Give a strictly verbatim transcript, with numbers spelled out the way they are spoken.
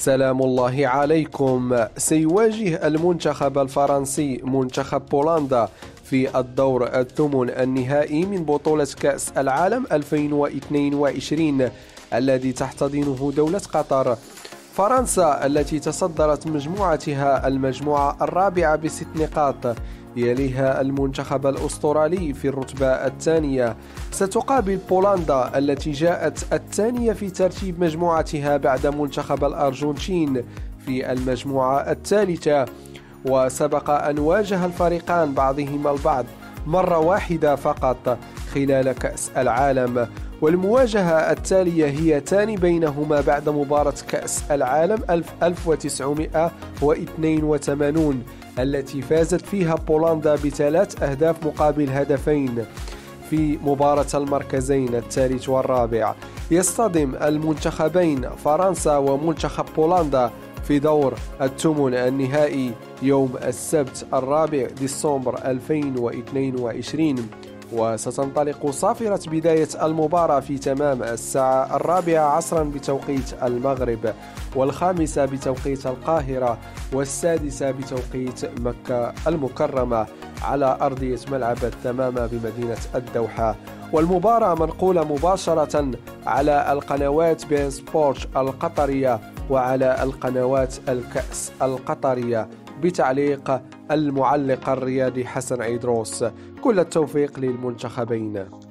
سلام الله عليكم. سيواجه المنتخب الفرنسي منتخب بولندا في الدور الثمن النهائي من بطولة كأس العالم ألفين واثنين وعشرين الذي تحتضنه دولة قطر. فرنسا التي تصدرت مجموعتها المجموعة الرابعة بست نقاط، يليها المنتخب الأسترالي في الرتبة الثانية، ستقابل بولندا التي جاءت الثانية في ترتيب مجموعتها بعد منتخب الأرجنتين في المجموعة الثالثة. وسبق أن واجه الفريقان بعضهما البعض مرة واحدة فقط خلال كأس العالم، والمواجهة التالية هي ثاني بينهما بعد مباراة كأس العالم ألف وتسعمائة واثنين وثمانين التي فازت فيها بولندا بثلاث أهداف مقابل هدفين في مباراة المركزين الثالث والرابع. يصطدم المنتخبين فرنسا ومنتخب بولندا في دور الثمن النهائي يوم السبت الرابع ديسمبر ألفين واثنين وعشرين، وستنطلق صافرة بداية المباراة في تمام الساعة الرابعة عصرا بتوقيت المغرب، والخامسة بتوقيت القاهرة، والسادسة بتوقيت مكة المكرمة على أرضية ملعب التمامة بمدينة الدوحة. والمباراة منقولة مباشرة على القنوات بين سبورت القطرية وعلى القنوات الكأس القطرية بتعليق المعلق الرياضي حسن عيدروس. كل التوفيق للمنتخبين.